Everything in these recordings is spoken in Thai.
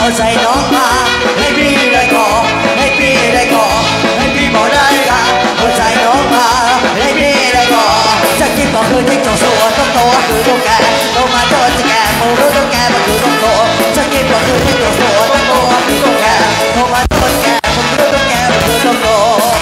ใจน้องมาให้พี่ได้ขอให้พี่ได้ขอให้พี่บอกได้ค่ะหัวใจน้องมาให้พี่ได้ขอจะคิดต่อคือที่จงสัวต้องโตคือต้องแก่โตมาโตจะแก่โมรู้ต้องแก่มันคือต้องโตจะคิดต่อคือที่จงสัวต้องโตคือต้องแก่โตมาโตจะแก่ผมรู้ต้องแก่มันคือต้องโต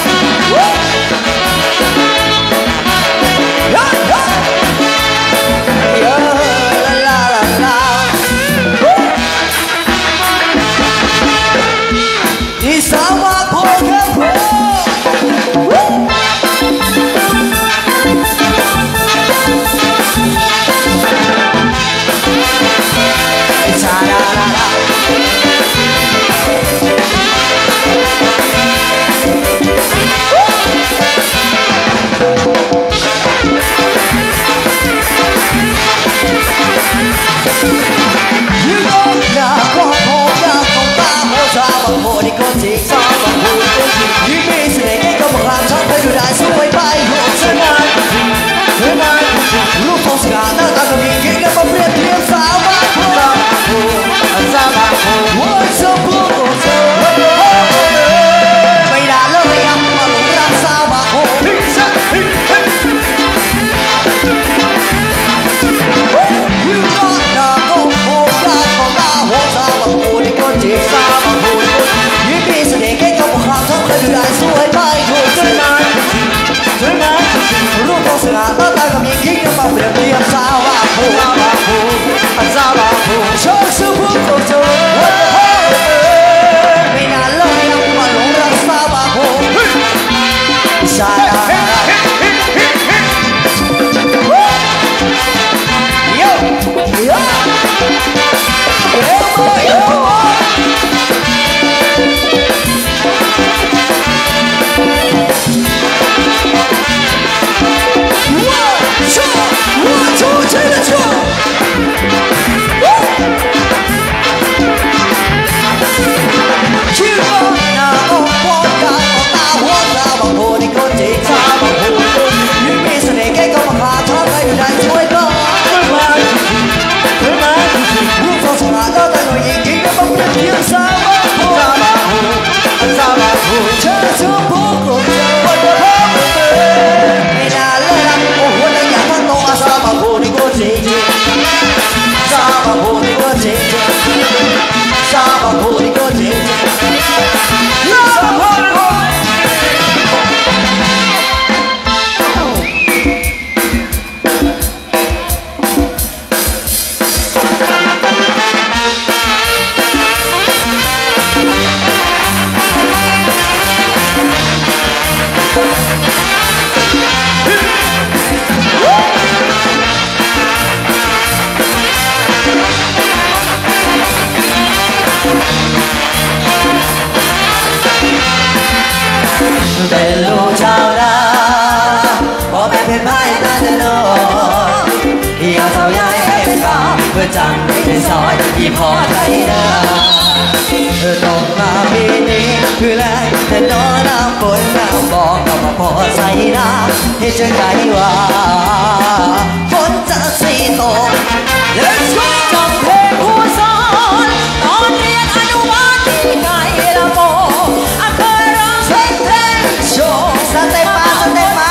จังในซอยที่พอใจนะตกมาปีนี้คือแรงแต่นอนน้ำฝนน้ำบอกก็มาพอใส่น้ำให้ฉันได้ว่าฝนจะสีตก Let's go จำเพลงผู้สอนตอนเรียนอนุบาลที่ไกลละโมเคยร้องเพลงโชว์สเต็ปมาสเต็ปมา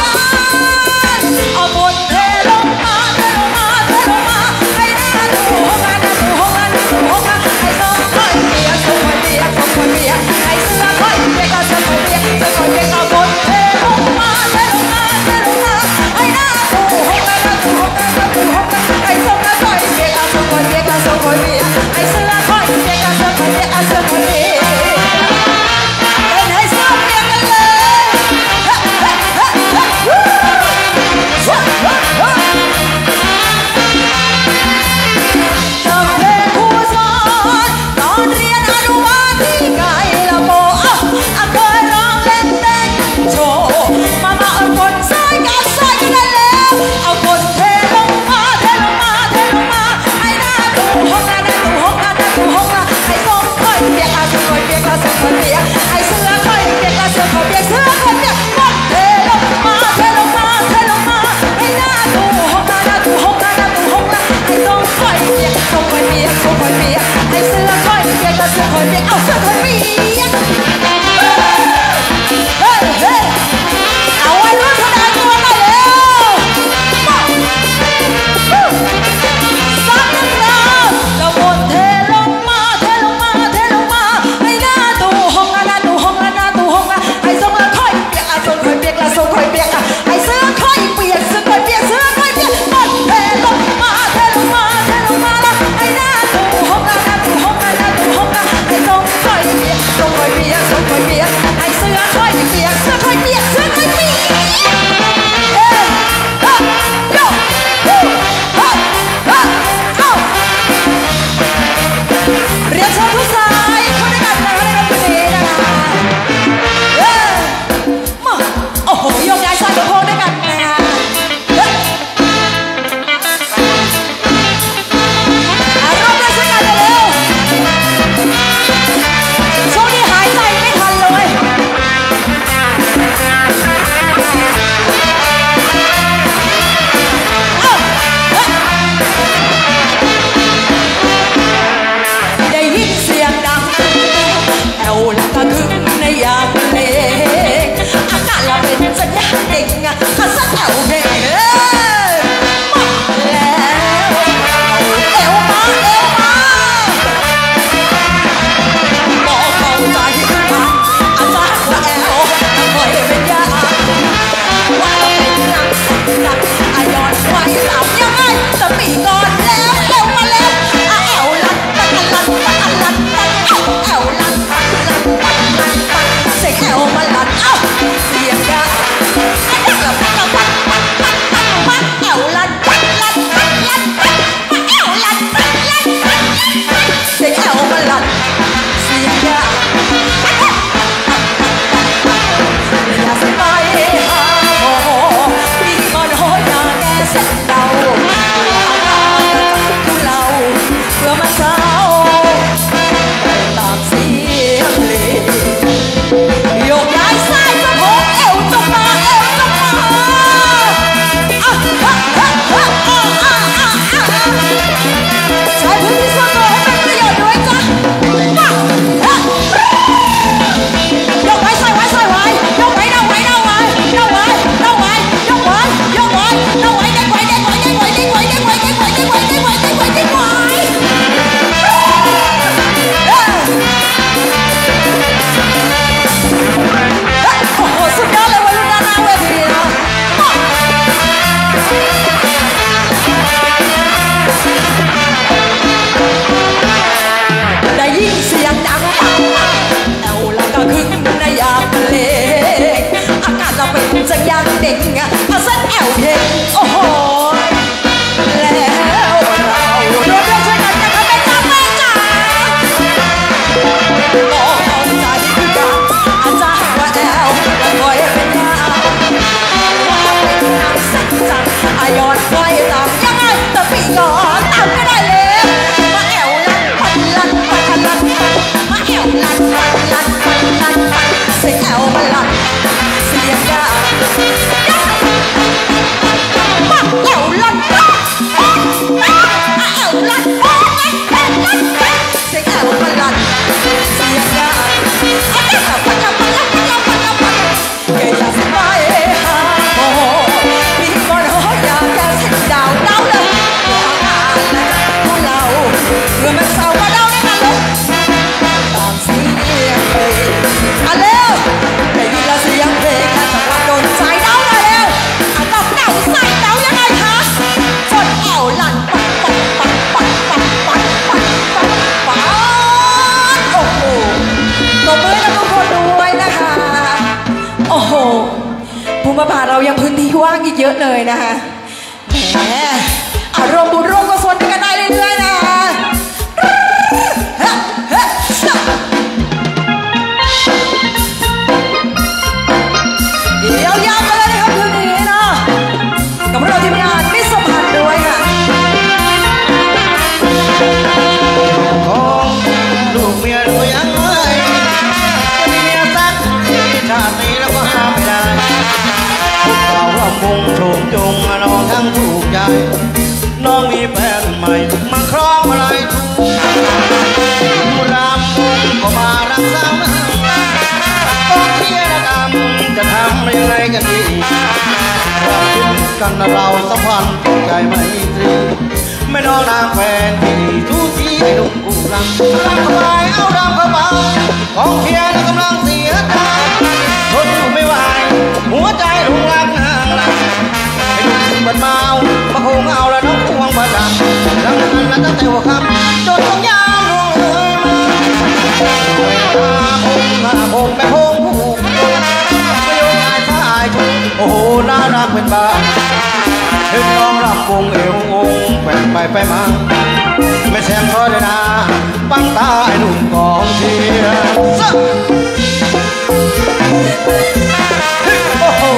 เอาบทเพลงลงมาเทลงมาเทลงมาให้หน้าดูห้องงานดูห้องงานดูห้องงานให้น้องค่อยเปียกส่งค่อยเปียกส่งค่อยเปียกให้เสื้อค่อยเปียกก็ส่งค่อยเปียกส่งค่อยเปียกเอาบทเพลงลงมาเทลงมาเทลงมาให้หน้าดูห้องงานดูห้องงานดูห้องงานให้ส่งค่อยเปียกก็ส่งค่อยเปียกก็ส่งค่อยเปียกให้เสื้อค่อยเปียกก็ส่งค่อยเปียกก็ส่งค่อยเปียกเป็นให้เสื้อเปียกกันเลยจำเพลงผู้สอนตอนเรียนอนุบาลที่ไกลละโมเคยร้องเล่นเต้นโชว์มาเอาบทใส่กับใส่กันได้แล้วเอาบทเทลงมาเทลงมาเทลงมาให้หน้าดูห้องงานดูห้องงานดูอยเปียกส่งคอยเปียกไอเสื้อคอยเปียกเสื้อคอยเปียกเสื้อคอยเปียกเรียนชมผู้ชายคนด้วยกันนะคนนี้นะคะมาโอ้โหโยกย้ายชายกับพงด้วยกันนะรอบได้ช่วยกันเร็วช่วงนี้หายใจไม่ทันเลยได้ยินเสียงดังแอวแล้วก็คึกในยามเพลงอากาศเราเป็นสัญญาณเด็กอะข้าสักแอวเพลงมาแล้วเอวมาบอกเข้าใจขึ้นมาอาจารย์ว่าแอวคอยเป็นยาว่าเราเป็นนักสักอายอนไว้หลับยังไงแต่ปีก่อนแล้วเอวมาแล้วแอวลันปันลันปันลันปันแอวลันปันลันปันลันปันเสียงแอวมาลันเสียงยาไอ้ดักปันปันปันปันปันแอวลันปันลันปันลันปันแอวลันปันลันปันเสียงแอวมาลันเสียงยาอย่าสบายหาโอ้ปีก่อนโหยนาแกเส้นเดาทุเราเพื่อมาเศร้าตามเสียงเพลงโยกย้ายซ้ายก็โผล่เอวจงมาเอวจงมาใช้พื้นที่ส่วนตัวให้เป็นประโยชน์ด้วยจ้ะยกไว้ใส่ไว้ใส่ไว้ยกไว้เดาไว้เดาไว้เดาไว้เดาไว้ยกไว้ยกไว้เดาไว้เด้งไว้เด้งไว้เด้งไว้เด้งไว้เด้งไว้เด้งไว้เด้งไว้เด้งไว้เด้งไว้เด้งไว้โอ้โหสุดยอดเลยวัยรุ่นด้านหน้าเวทีนะได้ยินเสียงดังแอวแล้วก็คึกในยามเพลงอากาศเราเป็นจะยังเด็กอะเส้นแอวเพลงโอ้โหแล้วเราร่วมด้วยช่วยกันนะคะแม่จ๋าแม่จ๋าบอกเอาใจคือกันอาจารย์ว่าแอวแล้วคอยเป็นยาว่าเป็นนักสักจังอายอนคอยตามยังไงแต่ปีก่อนตามไม่ได้เลยมาแอวลันปันลันปันลันมาแอวลันปันลันปันลันปันเสียงแอวมาลันเสียงยามาแอวลันปันแอวลันปันเสียงแอวมาลันเสียงยาปันลันปันลันปันลันปันลันปันเกยสบายฮาโอ้มีคนหัวยาแกเส้นดาวดาวเลยพวกเราเพื่อมันเศร้าว่าดาวได้กันเลยตามเสียงเพลงเร็วได้ยินแล้วเสียงเพลงจังหวะโดนใจดาวได้แล้วต้องเดาใส่เดายังไงคะชนแอวลั่นปังปังปังปังปังปังปังปังปังโอ้โหตบมือให้กับทุกคนด้วยนะคะโอ้โหภูมิภาเรายังพื้นที่ว่างอีกเยอะเลยนะคะแหมอารมณ์บุญร่วมกุศลกันได้เรื่อยๆนะคะยาวๆกันเลยนะครับคืนนี้นะกับเราทีมงานมิสพันธ์ด้วยค่ะของลูกเมียรวยยังไงจะมีเมียสักทีชาตินี้แล้วก็ห้ามไม่ได้พวกเราว่ามุงถูกจุงน้องทั้งถูกใจน้องมีแฟนใหม่มาครองอะไรถูกดูลำมุงก็มารักสาวนั่งต้องเสียระกำจะทำยังไงกันดีเราคิดกันเราสัมพันธ์ใจไม่ตรีไม่น้องนางแฟนที่ทุกทีให้ดุกุลังรักเข้าไปเอารำเข้าไปของเพียรกำลังเสียใจทนไม่ไหวหัวใจรุงรักนางหลังให้ดุบัดเมามาคงเอาแล้วน้องควงประดับรังนั้นแล้วตั้งแต่หัวค่ำจนต้องยามลงเลยมาเวลาคงโอ้โหน่ารักเป็นบ้าเห็นน้องรำวงเอวองแกว่งไปไปมาไม่แซมซอยเลยนะปังตาไอ้หนุ่มกองเชียร์โอ้โห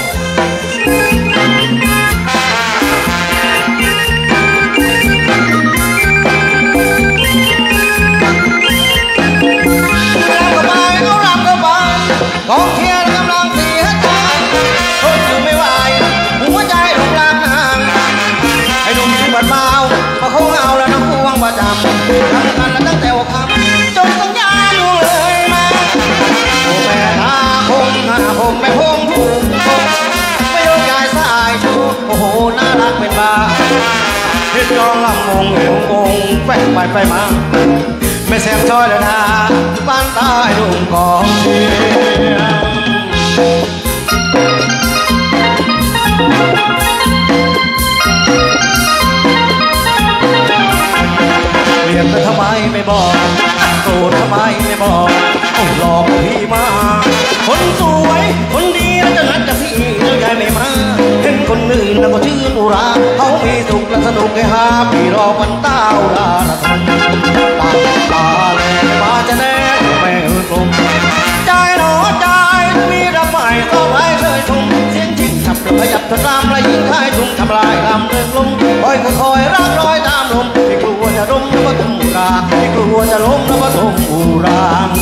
กองเชียร์กำลังเสียใจทนอยู่ไม่ไหวหัวใจหลงรักนางไอ้หนุ่มที่บัดเมามาคงเอาแล้วน้ำพวงประจำทำกันตั้งแต่หัวค่ำจนต้องย้ายอยู่เลยมาโอ้แม่ตาคงหน้าผมไม่พงถูกไม่ยกยายสายชูโอ้โหน่ารักเป็นบ้าเห็นน้องลำวงเอวองแฝงไปไปมาไม่แซมช้อยเลยนะบ้านตายดุ่มกองเชียร์เรียกแต่ทำไมไม่บอกโกรธทำไมไม่บอกต้องหลอกพี่มาคนสวยคนดีแล้วจะนัดกับพี่แล้วยายไม่มาเห็นคนอื่นแล้วก็ชื่นอุราเขามีสุขและสนุกให้หาพี่รอวันเต้าลาละทันตาเลยไม่มาจะแน่ไม่กลมใจหนอใจมีรักใหม่ต่อไปเคยชมเสียงจริงขับเรือขยับทนรำและยิงท้ายทุ่งทำลายลำเดินลมคอยก็คอยรักรอยตามลมไม่กลัวจะล้มแล้วก็ทุ่งราไม่กลัวจะล้มแล้วก็ทุ่งอุรา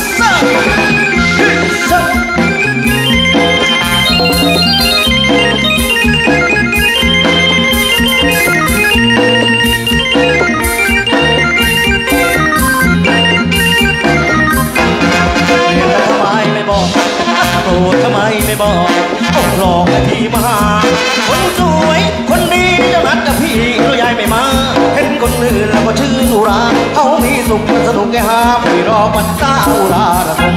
โกรธทำไมไม่บอกต้องหลอกให้พี่มาคนสวยคนดีจะนัดกับพี่แล้วยายไม่มาเห็นคนอื่นแล้วก็ชื่อสุราเขามีสุขสนุกแค่หาพี่รอวันตาอุราระทม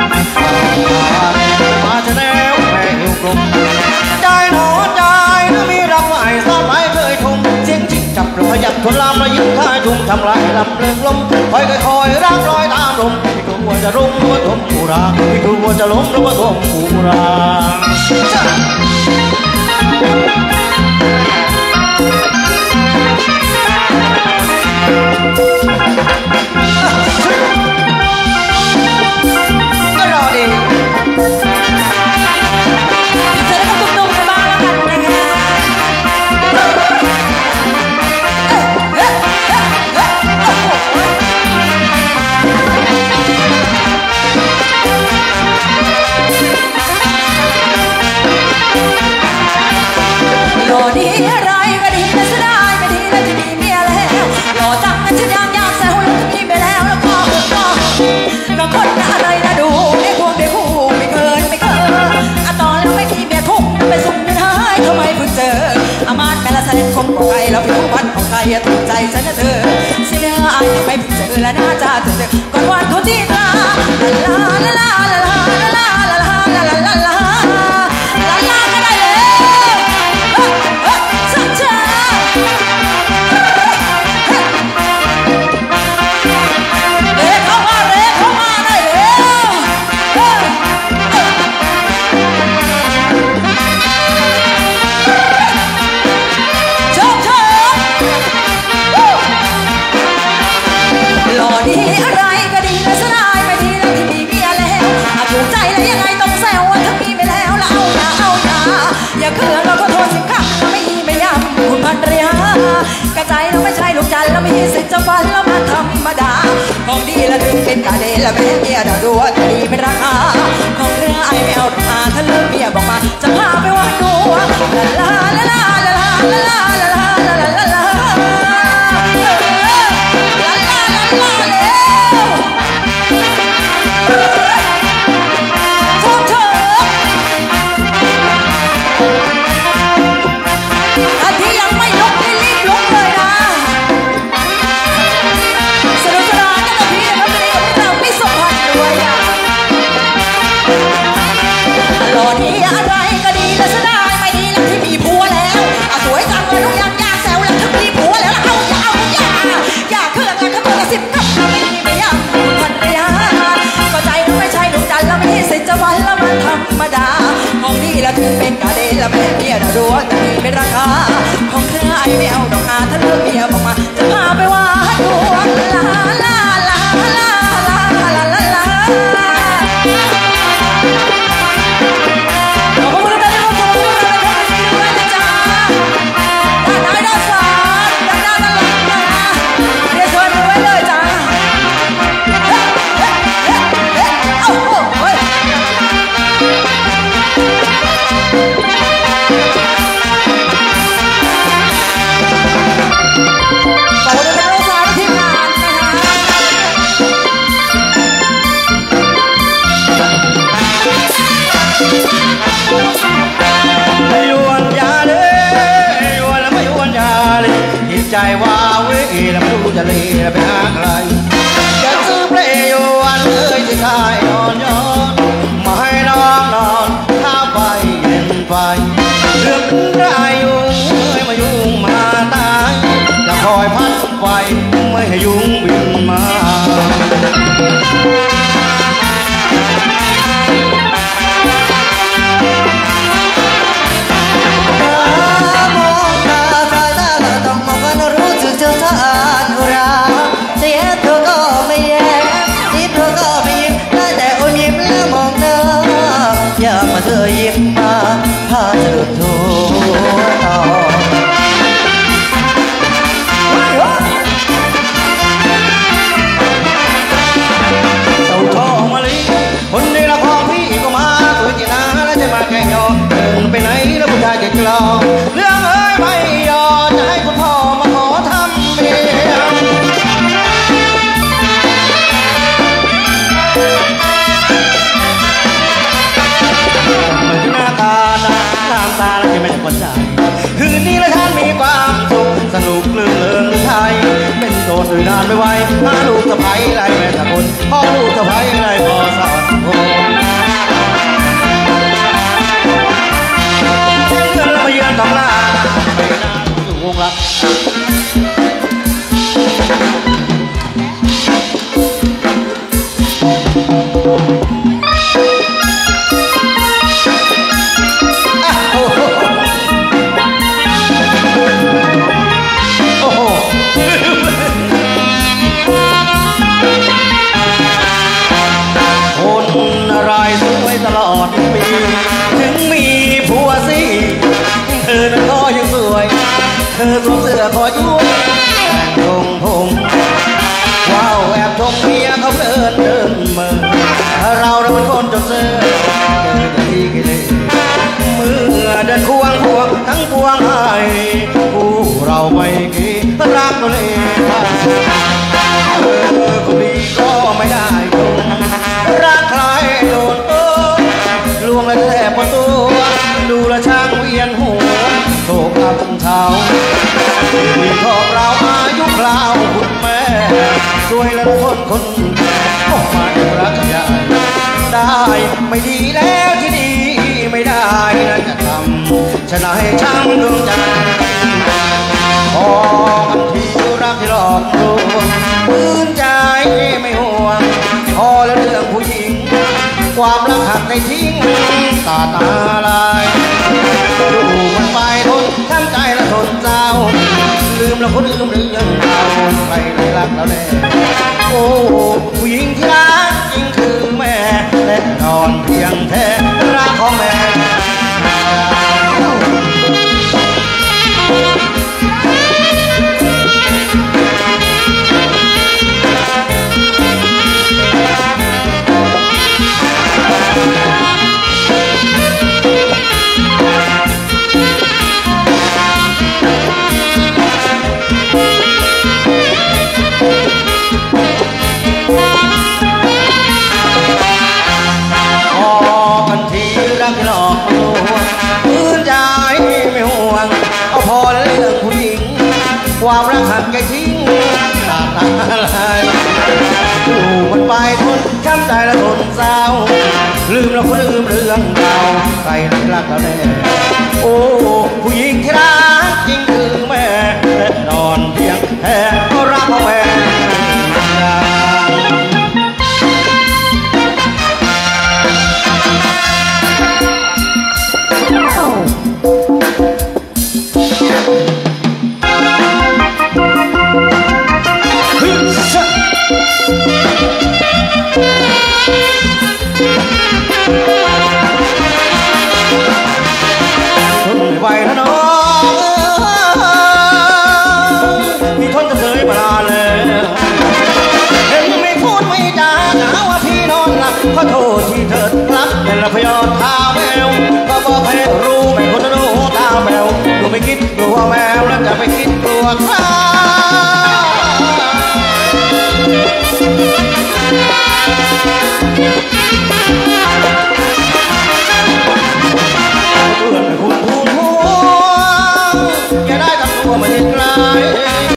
มาจะแนวแม่หิวกลมใจหนอใจถ้ามีรักใหม่ซ่อนไว้เคยชมเสียงจิกจับเรือขยับทนลำและยิ่งท้ายทุ่งทำลายลำเลิงลมคอยคอยรักรอยตามลมไม่กลัวจะล้มหรือว่าทุ่งอุราไม่กลัวจะล้มหรือว่าทุ่งอุราก็รอดีหล่อดีอะไรก็ดีแต่เสียดายไม่ดีแล้วที่มีเมียแล้วหล่อจังงั้นฉันอยากแซวแล้วที่มีไปแล้วแล้วก็บางคนอะไรนะดูได้พวงได้คู่ไม่เคยอะตอนแล้วไม่มีเมียทุ่งไปสุ่มไม่ได้ทำไมเพิ่งเจออามาตย์แม่ละแสดงคมของใครแล้วผิวพรรณของใครถูกใจฉันนะเธอเสียดายไม่เพิ่งเจอและน่าจะเจอก่อนวันเขาที่ลาลาลาลาลาลาลาลาลาลาลาลากระใจเราไม่ใช่ลูกจันเราไม่สิทธิ์จะฟันเรามาธรรมดาของดีละถึงเป็นกาเดนละแม่เมียดาวดัวจะดีเป็นราคาของเรือไอไม่เอาราคาถ้าเลือกเมียบอกมาจะพาไปวัดดูลาลาลาลาลาลาลาลาลาลาลาลาลาลาลาลาลาที่ยังไม่ลุกให้รีบลุกเลยนะสนุกสนานกันนะพี่นะครับวันนี้กับเราไม่สมพันธ์ด้วยอ่ะหล่อดีอะไรก็ดีแต่เสียดายไม่ดีแล้วที่มีผัวแล้วสวยจังเลยทุกอย่างอยากแซวแล้วที่มีผัวแล้วอยากเครื่องงานเขาตัวละ10กับไม่อยากพันยาก็ใจเราไม่ใช่ลูกจันเราไม่ใช่สิทธิ์จะวันแล้วมันธรรมดาของดีแล้วถึงเป็นกาเดนละแม่เมียรู้ว่าจะมีเป็นราคาของเธอไอ้ไม่เอาดอกนาถ้าเลือกเมียบอกมาจะพาไปว่าดวงลาลาลาลาลาลาลาลาลาขอบคุณทุกท่านที่รับชมด้วยนะจ๊ะด้านไหนด้านซ้ายด้านหน้าด้านหลังนะเรียนเชิญดูไว้เลยจ้าโอ้โหเฮ้ยขอบคุณทุกท่านที่รับชมทีมงานไม่ยวนยาเลยยวนแล้วไม่ยวนยาเลยจิตใจว่าเว้ยแล้วไม่รู้จะเลยไปหาใครจะซื้อเพลงยวนเลยที่ชายนอนย้อนมาให้น้องนอนข้าวไปเย็นไปเรื่องได้ยุ่งไม่มายุ่งมาตายจะคอยพัดไฟไม่ให้ยุ่งบินมาเธอยิ้มมาพาเธอทั่วต่อเจ้าทองมะลิคนในละครพี่ก็มาตัวจีน่าแล้วจะมาแข่งยอเดินไปไหนแล้วผู้ชายจะกลอเรื่องเอ้ยไม่ยอมจะให้คุณพ่อมาขอทำเมียน้ำตาแล้วจะไม่สนใจคืนนี้และท่านมีความสุขสนุกเรื่องเลิงไทยเป็นโสดอยู่นานไม่ไหวหาลูกสะใภ้ได้แม่ตะคนพ่อลูกสะใภ้ได้พอสอนโอ้เงินแล้วมาเยือนตำราไปนานสู่วงรักตลอดปีถึงมีผัวสิเธอนั้นก็ยังสวยเธอสวมเสื้อคอยุ่งแต่งผมว้าวแอบชมเมียเขาเดินเมื่อเราเป็นคนจนเสื้อเดินที่กิเลสเมื่อเดินควงทั้งพวงให้ผู้เราไม่กี่รักก็เลยคนดีก็ไม่ได้จงรักใครโดนลวงและแทบประตูดูและช่างเวียนหัวโศกอับเท้ามีทองเราอายุคราวคุณแม่สวยและคนก็มารักใหญ่ได้ไม่ดีแล้วที่ดีไม่ได้นั่นจะทำชนะให้ช้ำดวงใจพอกันที่รักที่หลอกลวงปืนใจไม่ห่วงพอแล้วเรื่องผู้หญิงความรักหักในทิ้งตาลายดูมันไปทนช้ำใจและทนเศร้าลืมแล้วคนลืมเรื่องเราใครได้รักเราแน่โอ้ผู้หญิงที่รักจริงคือแม่และนอนเพียงแท้รักของแม่ความรักหักใจทิ้งตาลายดูมันไปทนช้ำใจและทนเศร้าลืมแล้วก็ลืมเรื่องเก่าใครรักเราแน่โอ้ผู้หญิงที่รักจริงคือแม่และนอนเพียงแค่ก็รักของแม่ทนไม่ไหวแล้วน้องพี่ทนจะเฉยมานานแล้วเห็นไม่พูดไม่จาหาว่าพี่นอนหลับขอโทษที่เถิดครับเป็นละพยอดตาแมวก็บอกให้รู้ไม่คนจะรู้ตาแมวดูไม่คิดกลัวแมวแล้วจะไปคิดกลัวใคร